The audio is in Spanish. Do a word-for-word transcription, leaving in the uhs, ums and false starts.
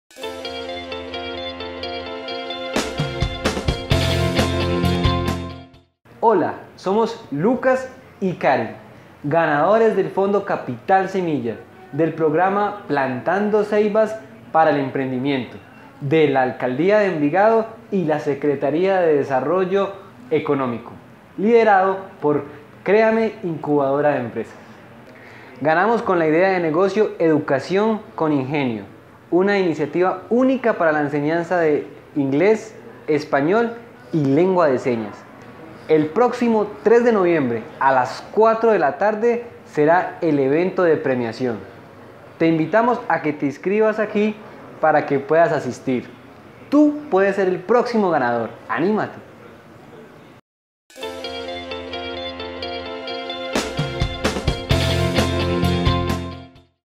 Hola, somos Lucas y Karen, ganadores del Fondo Capital Semilla, del programa Plantando Ceibas para el Emprendimiento, de la Alcaldía de Envigado y la Secretaría de Desarrollo Económico, liderado por Créame Incubadora de Empresas. Ganamos con la idea de negocio Educación con Ingenio, una iniciativa única para la enseñanza de inglés, español y lengua de señas. El próximo tres de noviembre a las cuatro de la tarde será el evento de premiación. Te invitamos a que te inscribas aquí para que puedas asistir. Tú puedes ser el próximo ganador. ¡Anímate!